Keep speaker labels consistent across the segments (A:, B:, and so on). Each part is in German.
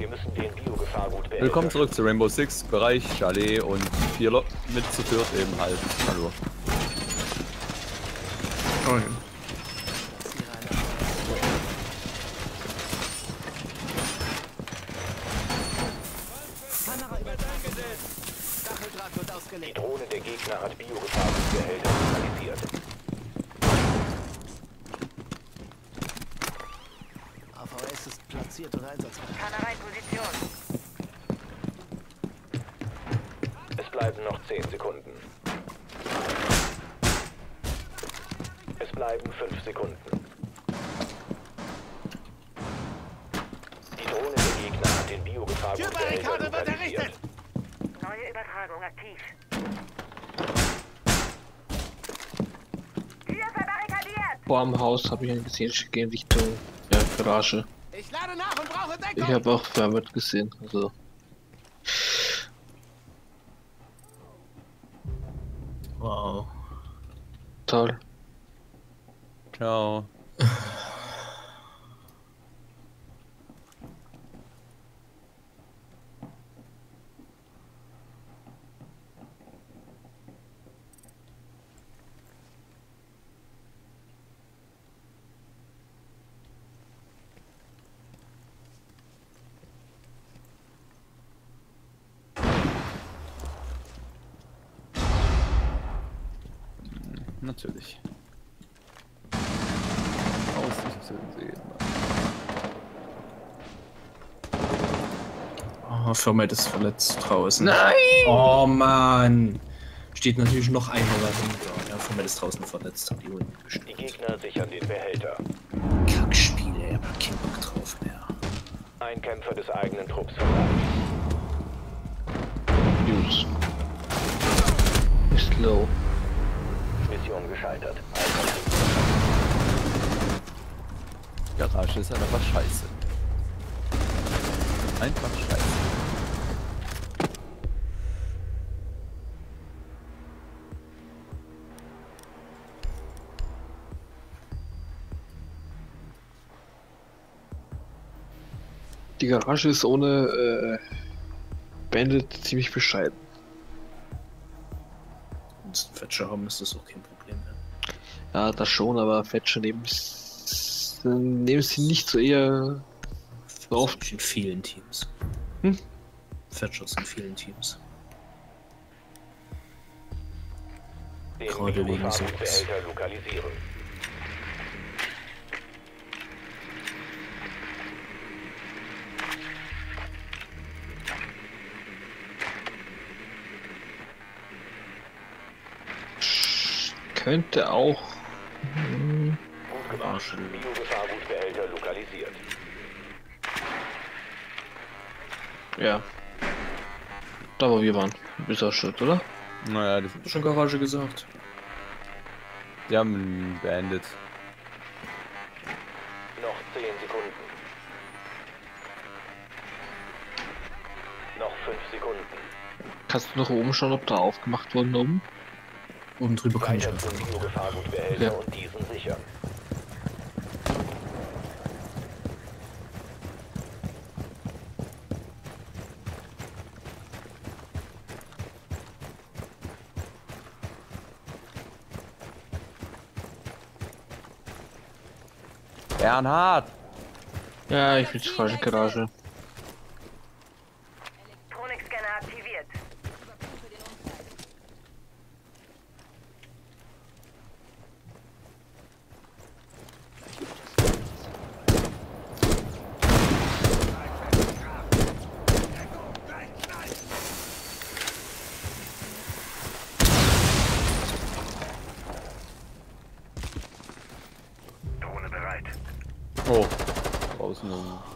A: müssen den Biogefahrgutbehälter...
B: Willkommen zurück zu Rainbow Six, Bereich Chalet und 4 mit zu viert eben halt. Hallo.
C: Oh ja.
A: Die Drohne der Gegner hat Biogefahrgutbehälter lokalisiert.
D: AVS ist platziert und einsatzbereit.
E: Skannerei Position.
A: Es bleiben noch 10 Sekunden. Es bleiben 5 Sekunden. Die Drohne der Gegner hat den Biogefahrgutbehälter lokalisiert.
E: Neue Übertragung aktiv. Tür verbarrikadiert!
C: Vor am Haus habe ich einen gesehen, ich gehe in Richtung Garage.
D: Ich lade nach und brauche Deckung!
C: Ich habe auch Vermut gesehen, also.
F: Wow.
C: Toll.
B: Ciao. Natürlich. Aussichtssehen.
F: Oh, Firmet ist verletzt draußen.
C: Nein!
F: Oh Mann! Steht natürlich noch einer dahinter. Ja, Firmet ist draußen verletzt. Die unten
A: Die
F: bestimmt.
A: Gegner sichern den Behälter.
F: Kackspiele, ich hab keinen Bock drauf mehr.
A: Ein Kämpfer des eigenen Trupps verletzt.
C: News. Ist low.
A: Mission gescheitert.
B: Garage ist einfach scheiße. Einfach scheiße.
C: Die Garage ist ohne Bandit ziemlich bescheiden.
F: Wenn sie einen Fetscher haben, ist das auch kein Problem mehr.
C: Ja, das schon, aber Fetscher nehmen sie nicht so eher oft.
F: In vielen Teams.
C: Hm?
F: Fetchers in vielen Teams.
A: Den
F: Gerade wegen
A: Biogefahrgutbehälter lokalisieren.
C: Könnte auch.
A: Gut gemacht. Biogefahrgutbehälter lokalisiert.
C: Ja. Da wo wir waren. Ist auch Schritt, oder?
B: Naja,
F: Hab ich schon Garage gesagt.
B: die haben ihn beendet.
A: Noch 10 Sekunden. Noch 5 Sekunden.
C: Kannst du noch oben schauen, ob da aufgemacht worden oben?
F: Oben drüber kann ich
A: Weiter
F: einfach
A: zum
F: nicht.
A: Biogefahrgutbehälter
C: Ja.
A: und diesen sichern.
B: Bernhard!
C: Ja, ich bin falsche Garage.
E: Elektronikscanner aktiviert.
A: Drohne bereit.
B: Oh, draußen.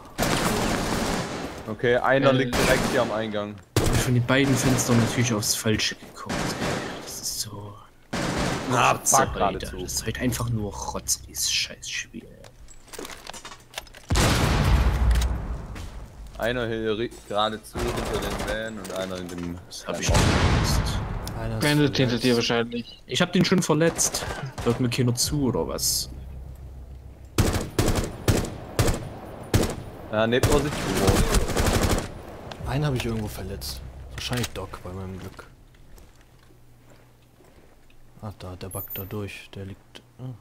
B: Okay, einer liegt direkt hier am Eingang.
F: Ich bin von den beiden Fenstern natürlich aufs Falsche geguckt. Das ist so.
B: Na,
F: Rotze
B: fuck
F: heute.
B: geradezu.
F: Das ist halt einfach nur Rotz, dieses Scheißspiel.
B: Einer hier geradezu hinter den Van und einer in dem.
F: Das habe ich schon gewusst.
C: Bandit hinter dir wahrscheinlich.
F: Ich hab den schon verletzt. Hört mir keiner zu oder was?
B: Ja, nehmt Position.
G: Einen habe ich irgendwo verletzt. Wahrscheinlich Doc bei meinem Glück. Ah, da, der backt da durch. Der liegt. Ah.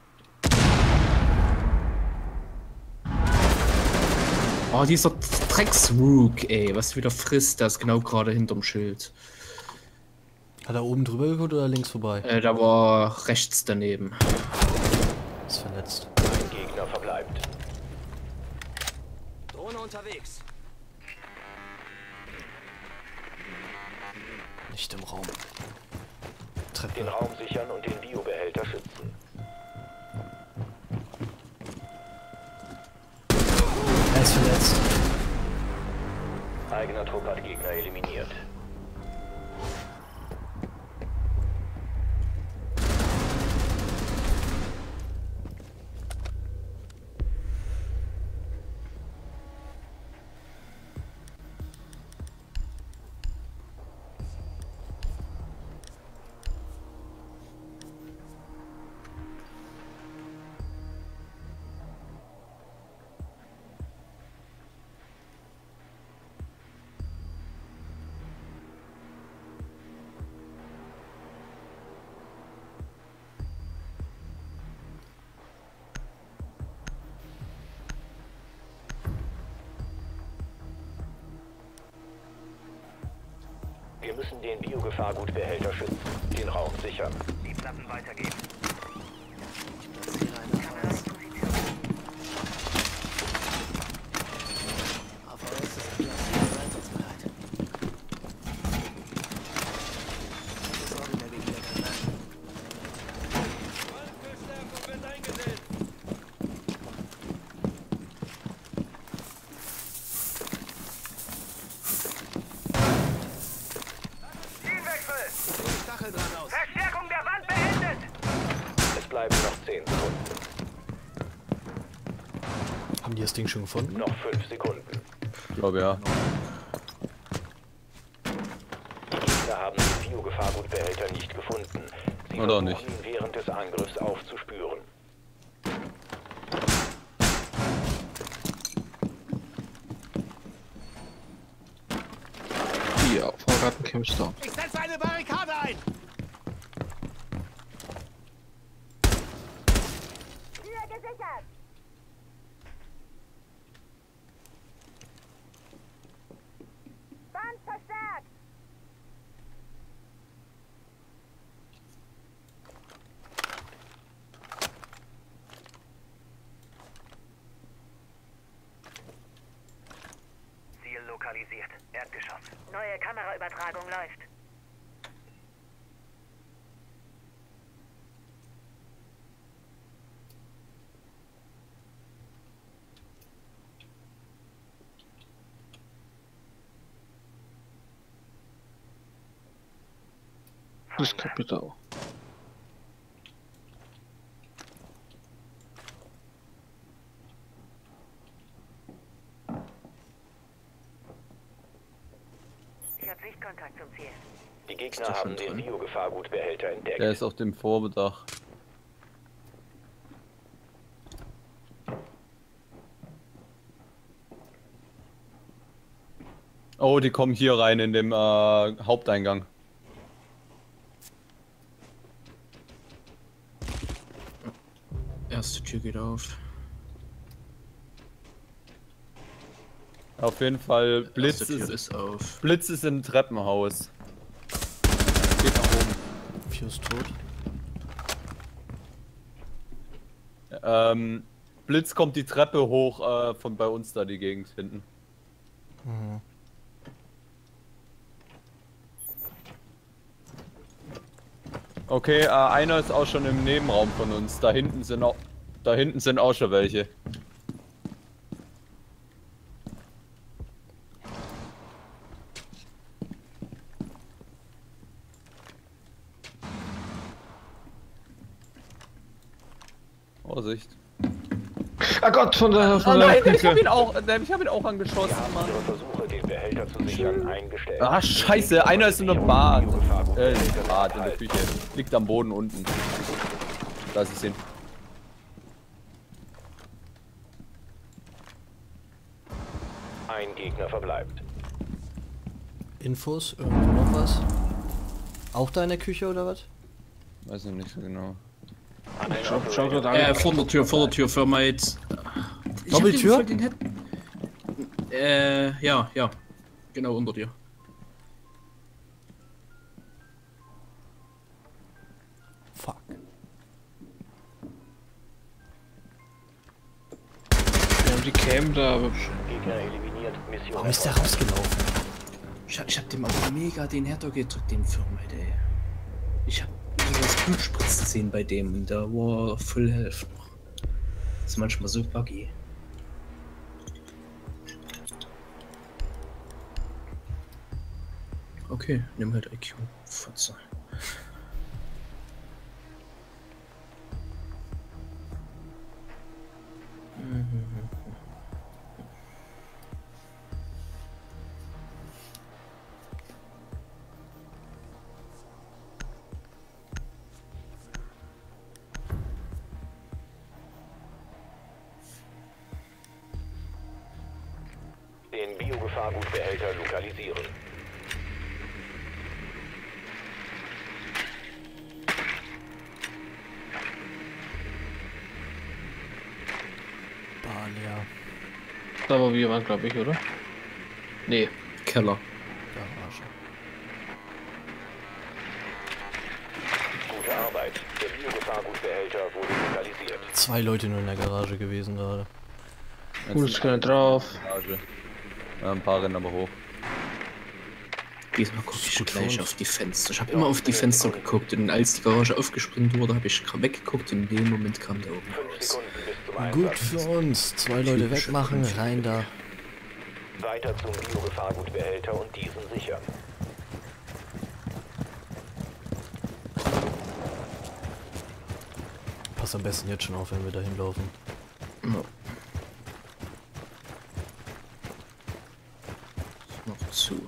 F: Oh, dieser Drecksrook, ey, was wieder frisst, der ist genau gerade hinterm Schild.
G: Hat er oben drüber geguckt oder links vorbei?
F: Der war rechts daneben.
G: Ist verletzt.
A: Ein Gegner verbleibt.
D: Drohne unterwegs.
G: Nicht im Raum.
A: Den
G: Treppe.
A: Raum sichern und den Biobehälter schützen.
G: Er ist verletzt.
A: Eigener Trupp hat Gegner eliminiert. Wir müssen den Biogefahrgutbehälter schützen. Den Raum sichern. Die Platten weitergeben.
D: Platziere eine AVS. AVS ist platziert und einsatzbereit. Keine Sorge mehr wegen der Granaten. Stachel dran aus.
E: Verstärkung der Wand beendet!
A: Es bleiben noch 10 Sekunden.
G: Haben die das Ding schon gefunden?
A: Noch 5 Sekunden.
B: Ich glaube ja.
A: Die Gegner haben den Biogefahrgutbehälter nicht gefunden. Sie
B: Oder
A: versuchen,
B: nicht.
A: ihn während des Angriffs aufzuspüren.
C: Ja, Vorgarten down.
D: Ich setze eine Barrikade ein.
E: Tür gesichert! Wand verstärkt!
A: Ziel lokalisiert. Erdgeschoss.
E: Neue Kameraübertragung läuft.
C: Das Kapital.
E: Ich habe Sichtkontakt zum Ziel.
A: Die Gegner
F: doch
A: haben
F: schon
A: den
F: drin.
A: Biogefahrgutbehälter entdeckt.
B: Der ist auf dem Vordach. Oh, die kommen hier rein in dem Haupteingang.
F: Erste Tür geht auf.
B: Auf jeden Fall Blitz
F: Erste Tür
B: ist,
F: ist auf.
B: Blitz ist im Treppenhaus. Geht nach oben.
G: Vier ist tot.
B: Blitz kommt die Treppe hoch von bei uns da die Gegend hinten.
G: Mhm.
B: Okay, einer ist auch schon im Nebenraum von uns. Da hinten sind auch schon welche. Vorsicht.
C: Ah Gott, von der
B: Oh nein, ich hab ihn auch angeschossen,
A: Wir haben
B: Mann.
A: ihre Versuche, den Behälter zu sichern, eingestellt.
B: Ah, scheiße, einer ist in der Bad.
A: Biogefahrgutbehälter
B: In der Bad, in der
A: enthalten.
B: Küche. Liegt am Boden unten. Da ist es hin.
A: Ein Gegner verbleibt.
G: Infos? Irgendwo noch was? Auch da in der Küche oder was?
B: Weiß ich nicht so genau.
C: Schau gerade an.
F: Vor der Tür, Firma jetzt.
G: Doppeltür?
F: Ja. Genau unter dir.
G: Fuck.
C: Wir haben die Cam da, aber
A: Gegner eliminiert. Mission
G: Warum ist der
A: erfolgreich.
G: rausgelaufen?
F: Ich hab dem auch mega den Herder gedrückt, den Firma, ey. Ich hab das Blut spritzen sehen bei dem und da war Full Health noch. Das ist manchmal so buggy. Okay, nimm halt IQ. Fotze.
A: Den Biogefahrgutbehälter lokalisieren.
G: Bar leer.
C: da war wir waren, glaube ich, oder? Nee.
F: Keller.
G: Garage.
A: Gute Arbeit. Der Biogefahrgutbehälter wurde lokalisiert.
G: 2 Leute nur in der Garage gewesen gerade.
C: Gutes Scanner drauf.
B: Garage. Ja, ein paar rennen aber hoch.
F: Diesmal gucke ich
G: Gut für
F: gleich
G: uns.
F: auf die Fenster. Ich habe immer auf die Fenster geguckt und als die Garage aufgesprengt wurde, habe ich weggeguckt und in dem Moment kam der oben
A: 5
F: raus.
A: Sekunden bis zum
G: Gut
A: Einsatz.
G: für uns. 2 Leute
F: Typische
G: wegmachen,
F: Konflikte.
G: rein da.
A: Weiter zum Biogefahrgutbehälter und diesen sichern.
G: Pass am besten jetzt schon auf, wenn wir da hinlaufen.
F: No. Noch zu.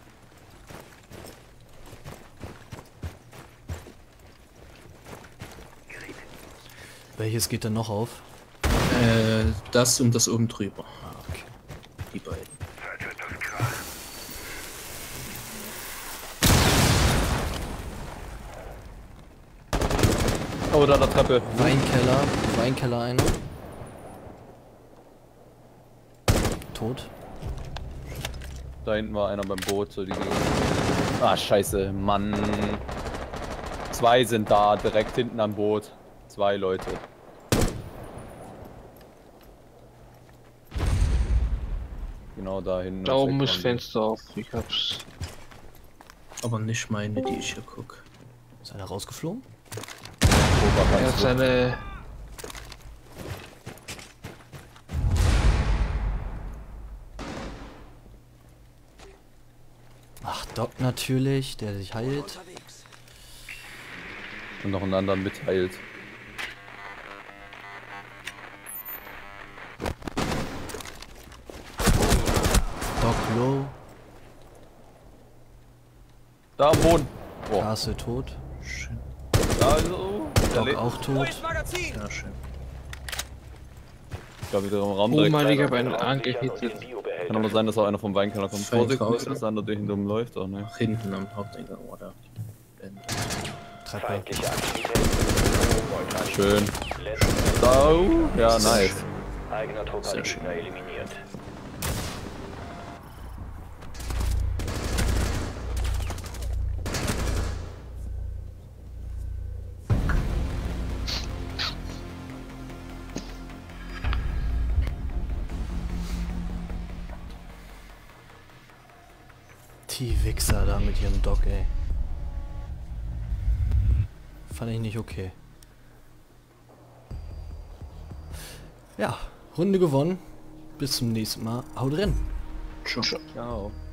G: Welches geht denn noch auf?
F: Das und das oben drüber.
G: Ah, okay.
F: Die beiden.
B: Oh, da der Treppe.
G: Weinkeller einer. Tot.
B: Da hinten war einer beim Boot. So die ah, scheiße, Mann. 2 sind da, direkt hinten am Boot. 2 Leute. Genau da hinten.
C: Da oben ist
B: Sektor.
C: Fenster auf. Ich hab's.
F: Aber nicht meine, die ich hier gucke.
G: Ist einer rausgeflogen?
C: Er hat seine.
G: Ach, Doc natürlich, der sich heilt.
B: Und noch einen anderen mitteilt.
G: Doc low,
B: Da am Boden. Oh,
G: Castle tot.
F: Schön.
B: also.
G: Doc auch tot.
F: Ja, schön.
B: Ich glaube, wieder im Raum
C: Oh
B: direkt.
C: mein, ich hab
A: Weiter
C: einen
A: zum Raum sichern und
C: angehittet.
A: den Biobehälter
B: Kann aber sein, dass auch einer vom Weinkeller kommt.
F: Feind
B: Vorsicht,
F: draußen.
B: nicht, dass der andere durch hinten läuft. Oh, ne.
F: Nach hinten am Haupteingang oder?
G: Treppe.
A: feindliche Aktivitäten. Neutralität.
B: Schön.
A: Letztes
B: So. Ja, nice.
A: eigener Trupp
F: Sehr
A: hat
F: schön.
A: Gegner eliminiert.
G: Die Wichser da mit ihrem Doc, ey. Fand ich nicht okay. Ja, Runde gewonnen. Bis zum nächsten Mal. Haut rein.
F: Ciao.
B: Ciao.